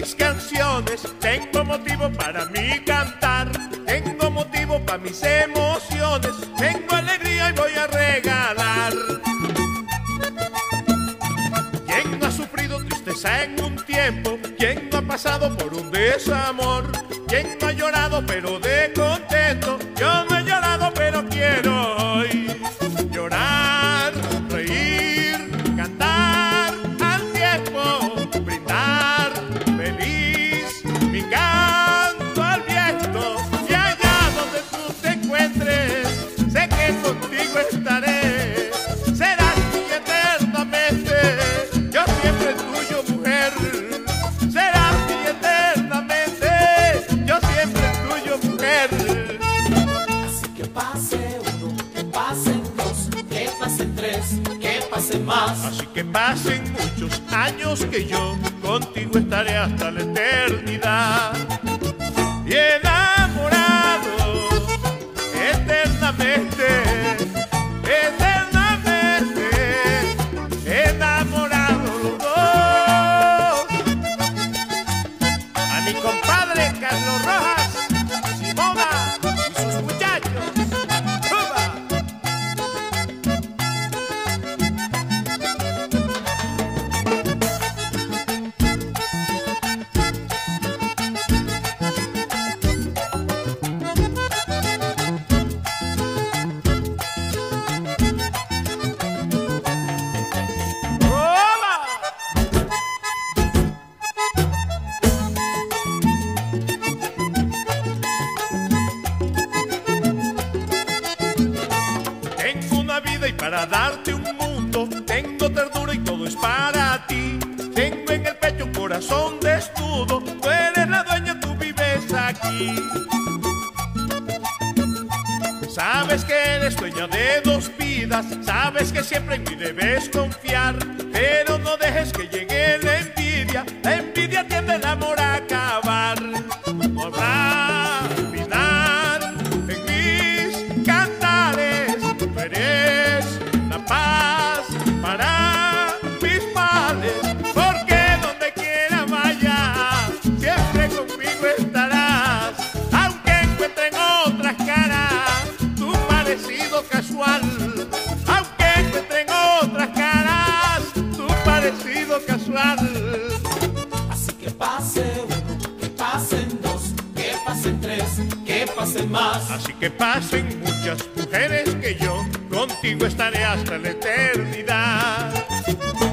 mis canciones, tengo motivo para mi cantar, tengo motivo para mis emociones, tengo alegría y voy a regalar. ¿Quién no ha sufrido tristeza en un tiempo? ¿Quién no ha pasado por un desamor? ¿Quién no ha llorado pero de contento? Yo no he llorado pero quiero hoy llorar, reír, cantar al tiempo, brindar feliz mi canto al viento. Y allá donde tú te encuentres, sé que contigo estaré, serás mi eternamente, yo siempre tuyo, mujer. Serás mi eternamente, yo siempre tuyo, mujer. Así que pase uno, que pasen dos, que pasen tres, que pasen más. Así que pasen muchos años que yo contigo estaré hasta la eternidad. Y enamorado eternamente, eternamente, enamorado los dos. A mi compadre Carlos Rojas, Simona y sus muchachos. ¡Uba! Tengo una vida y para darte un mundo, tengo ternura y todo es para ti. Tengo en el pecho un corazón desnudo, tú eres la dueña, tú vives aquí. Sabes que eres dueña de dos vidas, sabes que siempre en mí debes confiar, pero no dejes que llegue la envidia tiende el amor a acabar. No habrá final en mis cantares, tú eres la paz para mis males, porque donde quiera vaya, siempre conmigo estarás, aunque encuentren otras caras, tu parecido casual, aunque encuentren otras caras, tu parecido casual. Así que pase uno, que pasen dos, que pasen tres, que pasen más. Así que pasen muchas mujeres que yo contigo estaré hasta la eternidad.